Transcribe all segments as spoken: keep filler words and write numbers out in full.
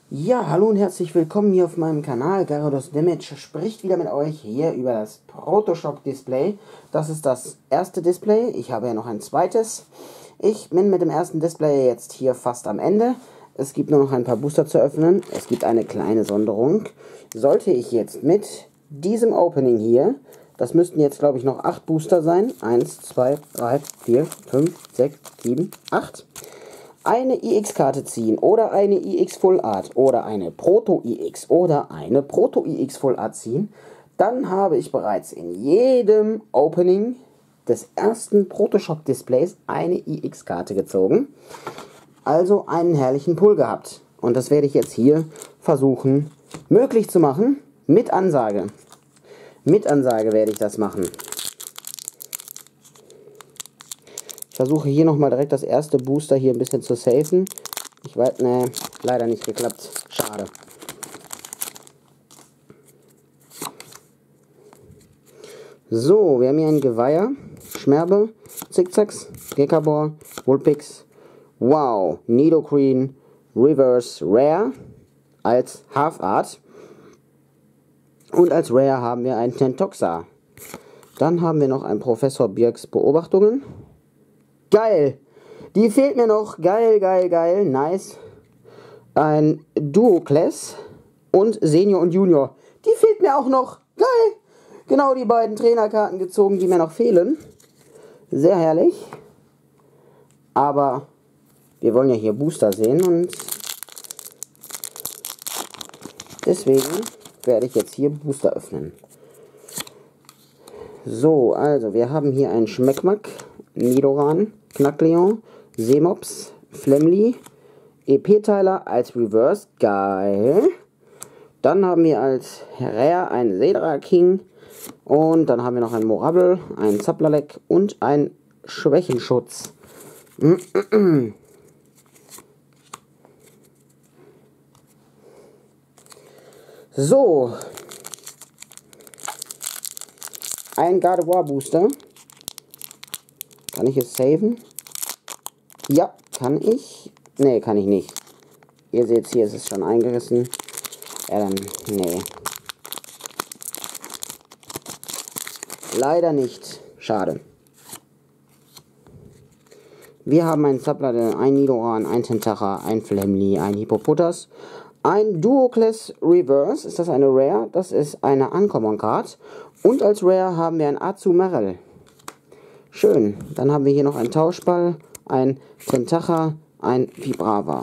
Ja, hallo und herzlich willkommen hier auf meinem Kanal. Gyarados Damage spricht wieder mit euch hier über das Protoshock Display. Das ist das erste Display. Ich habe ja noch ein zweites. Ich bin mit dem ersten Display jetzt hier fast am Ende. Es gibt nur noch ein paar Booster zu öffnen. Es gibt eine kleine Sonderung. Sollte ich jetzt mit diesem Opening hier, das müssten jetzt glaube ich noch acht Booster sein. eins, zwei, drei, vier, fünf, sechs, sieben, acht. Eine I X-Karte ziehen oder eine I X Full Art oder eine Proto-I X oder eine Proto-I X Full Art ziehen, dann habe ich bereits in jedem Opening des ersten Protoshock Displays eine I X-Karte gezogen. Also einen herrlichen Pull gehabt. Und das werde ich jetzt hier versuchen möglich zu machen mit Ansage. Mit Ansage werde ich das machen. Ich versuche hier nochmal direkt das erste Booster hier ein bisschen zu safen. Ich weiß, ne, leider nicht geklappt. Schade. So, wir haben hier einen Geweiher, Schmerbe, Zickzacks, Gekabor, Vulpix, wow, Nidoqueen, Reverse Rare als Half Art. Und als Rare haben wir einen Tentoxa. Dann haben wir noch einen Professor Birks Beobachtungen. Geil! Die fehlt mir noch. Geil, geil, geil. Nice. Ein Duo-Class und Senior und Junior. Die fehlt mir auch noch. Geil! Genau die beiden Trainerkarten gezogen, die mir noch fehlen. Sehr herrlich. Aber wir wollen ja hier Booster sehen und deswegen werde ich jetzt hier Booster öffnen. So, also wir haben hier einen Schmeckmack, Nidoran, Knackleon, Semops, Flemly, E P-Teiler als Reverse, geil. Dann haben wir als Rare einen Sedra King und dann haben wir noch einen Morabel, einen Zaplalek und einen Schwächenschutz. So, ein Gardevoir Booster. Kann ich es saven? Ja, kann ich. Ne, kann ich nicht. Ihr seht hier, ist es schon eingerissen. Ja, dann, nee. Leider nicht. Schade. Wir haben einen Zapladin, ein Nidoran, ein Tentacha, ein Flemly, ein Hippopotas, ein Duo-Class Reverse. Ist das eine Rare? Das ist eine Uncommon Card. Und als Rare haben wir ein Azumarill. Schön. Dann haben wir hier noch einen Tauschball, ein Tentacha, ein Vibrava.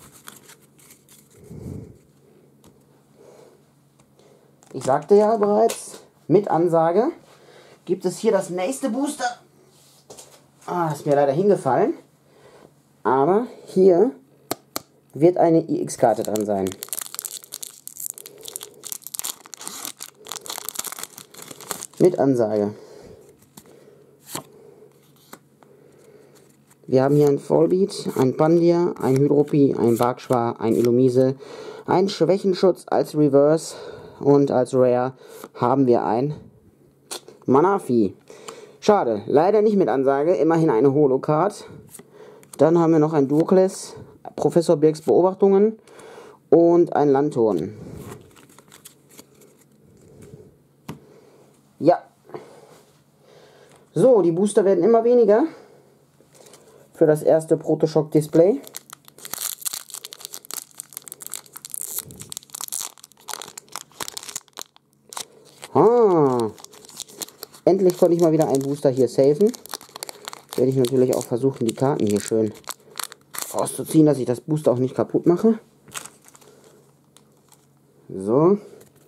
Ich sagte ja bereits, mit Ansage gibt es hier das nächste Booster. Ah, ist mir leider hingefallen. Aber hier wird eine I X-Karte dran sein. Mit Ansage. Wir haben hier ein Volbeat, ein Pandia, ein Hydropie, ein Barkschwar, ein Illumise, ein Schwächenschutz als Reverse und als Rare haben wir ein Manafi. Schade, leider nicht mit Ansage, immerhin eine Holo-Card. Dann haben wir noch ein Duo-Class, Professor Birks Beobachtungen und ein Landton. Ja. So, die Booster werden immer weniger. Für das erste Protoshock Display. Ah, endlich konnte ich mal wieder einen Booster hier safen. Jetzt werde ich natürlich auch versuchen, die Karten hier schön rauszuziehen, dass ich das Booster auch nicht kaputt mache. So.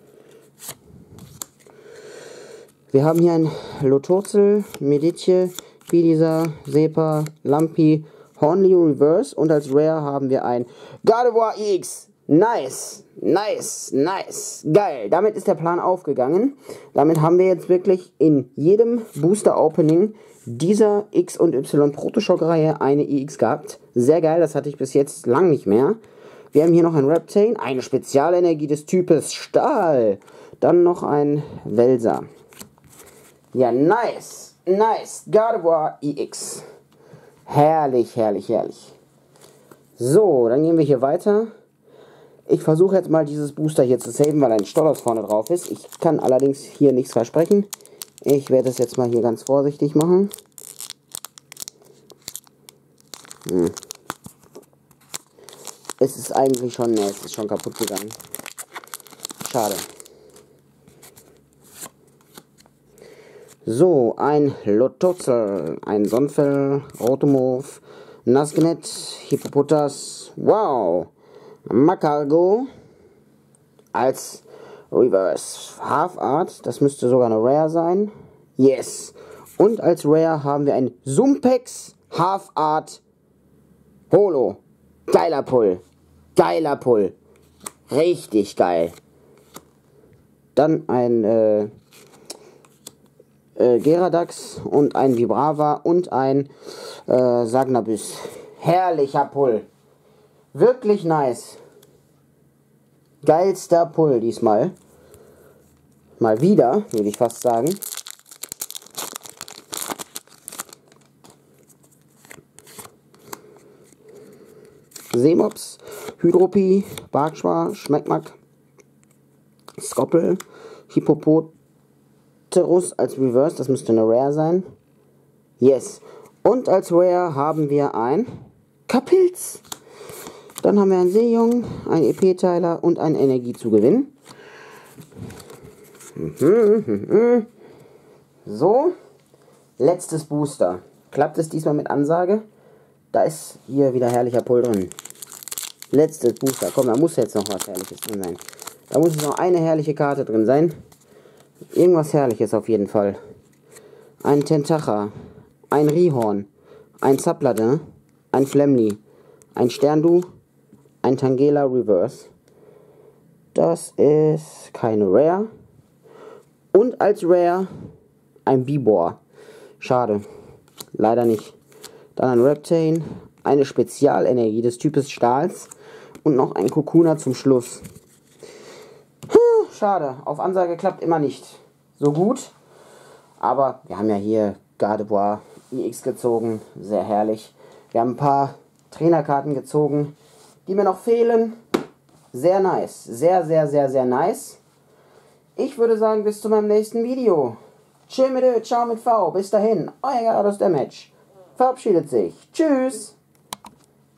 Wir haben hier ein Loturzel, Meditje, Pidisa, Sepa, Lampi, Hornley Reverse und als Rare haben wir ein Gardevoir X. Nice, nice, nice, geil. Damit ist der Plan aufgegangen. Damit haben wir jetzt wirklich in jedem Booster Opening dieser X und Y Protoshock Reihe eine I X gehabt. Sehr geil, das hatte ich bis jetzt lang nicht mehr. Wir haben hier noch ein Reptane, eine Spezialenergie des Types Stahl. Dann noch ein Welser. Ja, nice. Nice, Gardevoir I X. Herrlich, herrlich, herrlich. So, dann gehen wir hier weiter. Ich versuche jetzt mal dieses Booster hier zu saven, weil ein Stolos vorne drauf ist. Ich kann allerdings hier nichts versprechen. Ich werde es jetzt mal hier ganz vorsichtig machen. Hm. Es ist eigentlich schon, ne, es ist schon kaputt gegangen. Schade. So, ein Lotozel, ein Sonfell, Rotomorph, Nazgnet, Hippopotas, wow, Macargo als Reverse Half Art, das müsste sogar eine Rare sein, yes, und als Rare haben wir ein Sumpex Half Art Holo, geiler Pull, geiler Pull, richtig geil. Dann ein äh, äh, Geradax und ein Vibrava und ein äh, Sagnabüs. Herrlicher Pull. Wirklich nice. Geilster Pull diesmal. Mal wieder, würde ich fast sagen. Seemops, Hydropie, Barkschwa, Schmeckmack, Skoppel, Hippopoterus als Reverse, das müsste eine Rare sein. Yes. Und als Rare haben wir ein Kapilz. Dann haben wir einen Seejungen, einen E P-Teiler und einen Energiezugewinn. So. Letztes Booster. Klappt es diesmal mit Ansage? Da ist hier wieder herrlicher Pull drin. Letztes Booster. Komm, da muss jetzt noch was Herrliches drin sein. Da muss noch eine herrliche Karte drin sein. Irgendwas Herrliches auf jeden Fall. Ein Tentacha. Ein Rihorn. Ein Zapladin. Ein Flemly. Ein Sterndu. Ein Tangela Reverse. Das ist keine Rare. Und als Rare ein Bibor. Schade. Leider nicht. Dann ein Reptane. Eine Spezialenergie des Types Stahls. Und noch ein Kokuna zum Schluss. Puh, schade. Auf Ansage klappt immer nicht so gut. Aber wir haben ja hier Gardevoir I X gezogen. Sehr herrlich. Wir haben ein paar Trainerkarten gezogen, die mir noch fehlen. Sehr nice. Sehr, sehr, sehr, sehr nice. Ich würde sagen, bis zu meinem nächsten Video. Tschö mit Ö, ciao mit V. Bis dahin. Euer Garados Damage verabschiedet sich. Tschüss.